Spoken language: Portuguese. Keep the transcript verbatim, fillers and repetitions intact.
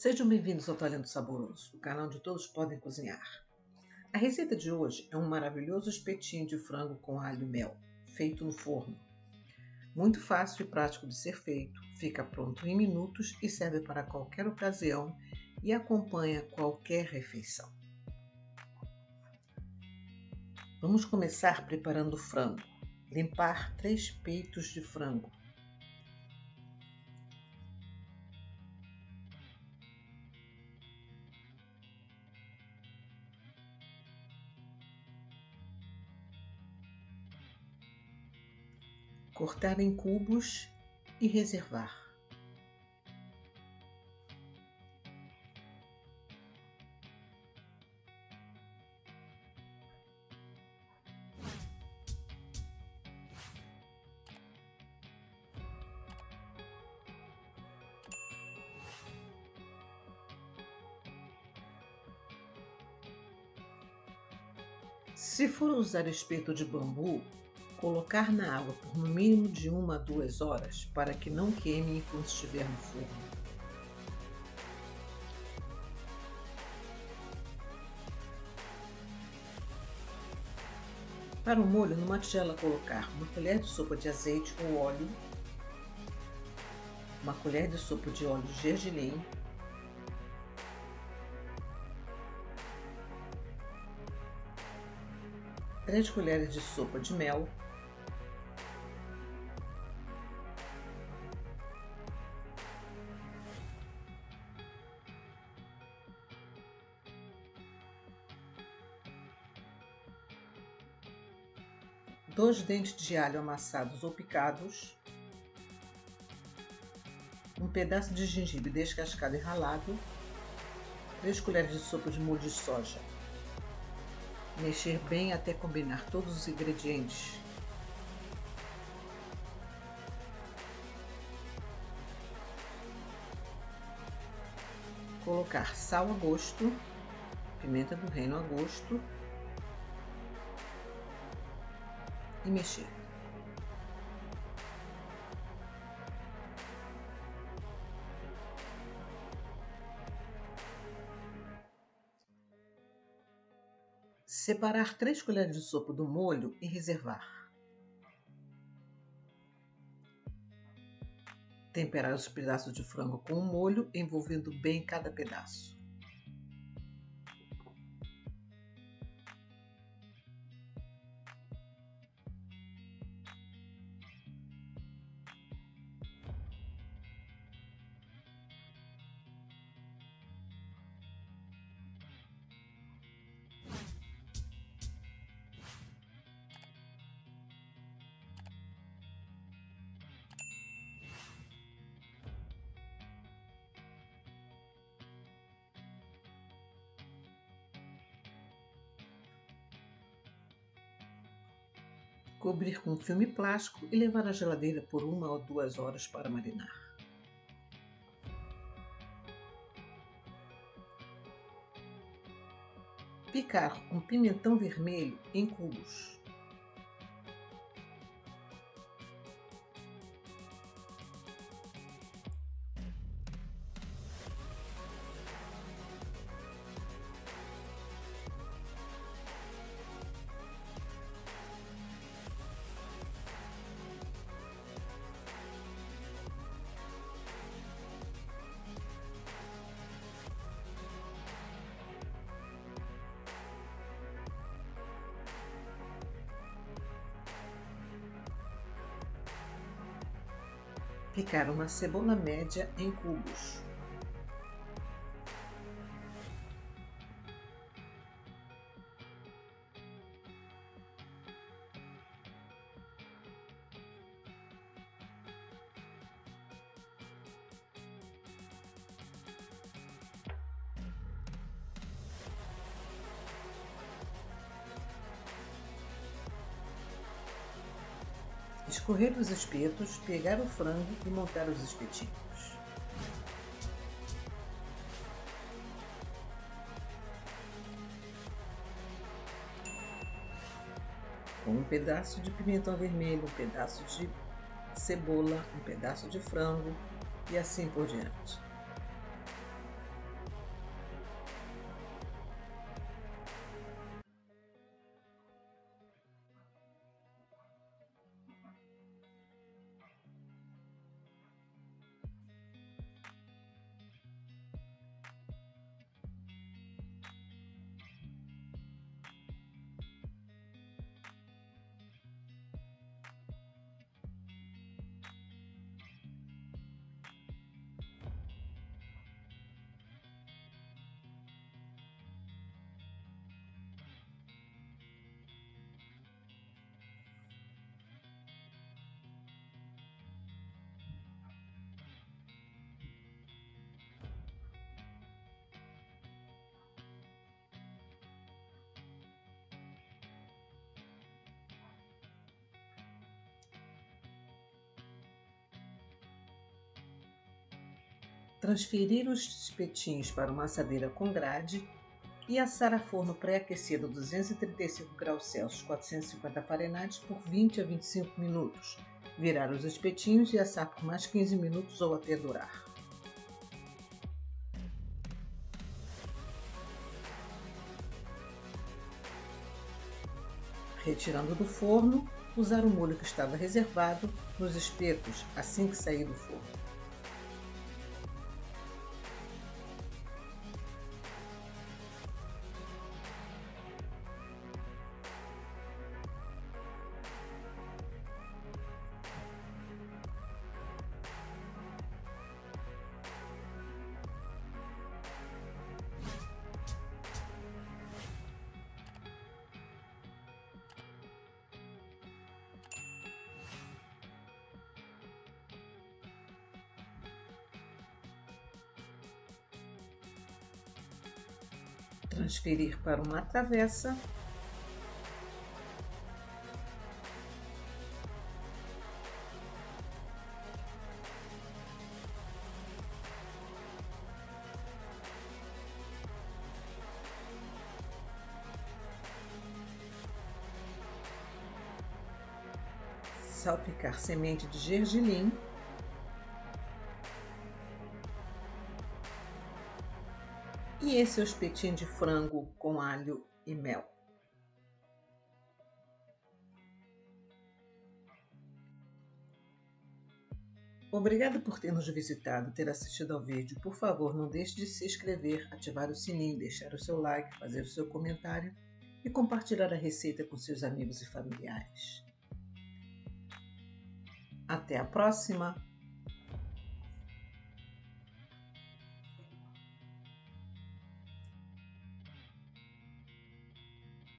Sejam bem-vindos ao Talento Saboroso, o canal onde todos podem cozinhar. A receita de hoje é um maravilhoso espetinho de frango com alho e mel, feito no forno. Muito fácil e prático de ser feito, fica pronto em minutos e serve para qualquer ocasião e acompanha qualquer refeição. Vamos começar preparando o frango. Limpar três peitos de frango. Cortar em cubos e reservar. Se for usar espeto de bambu, colocar na água por no mínimo de uma a duas horas para que não queime enquanto estiver no forno. Para o molho, numa tigela colocar uma colher de sopa de azeite ou óleo, uma colher de sopa de óleo gergelim, três colheres de sopa de mel, dois dentes de alho amassados ou picados, um pedaço de gengibre descascado e ralado, três colheres de sopa de molho de soja. Mexer bem até combinar todos os ingredientes. Colocar sal a gosto, pimenta do reino a gosto e mexer. Separar três colheres de sopa do molho e reservar. Temperar os pedaços de frango com o molho, envolvendo bem cada pedaço. Cobrir com filme plástico e levar à geladeira por uma ou duas horas para marinar. Picar um pimentão vermelho em cubos. Picar uma cebola média em cubos. Escorrer os espetos, pegar o frango e montar os espetinhos. Com um pedaço de pimentão vermelho, um pedaço de cebola, um pedaço de frango e assim por diante. Transferir os espetinhos para uma assadeira com grade e assar a forno pré-aquecido a duzentos e trinta e cinco graus Celsius, quatrocentos e cinquenta Fahrenheit, por vinte a vinte e cinco minutos. Virar os espetinhos e assar por mais quinze minutos ou até dourar. Retirando do forno, usar o molho que estava reservado nos espetos assim que sair do forno. Transferir para uma travessa salpicar semente de gergelim e esse é o espetinho de frango com alho e mel. Obrigada por ter nos visitado, ter assistido ao vídeo. Por favor, não deixe de se inscrever, ativar o sininho, deixar o seu like, fazer o seu comentário e compartilhar a receita com seus amigos e familiares. Até a próxima!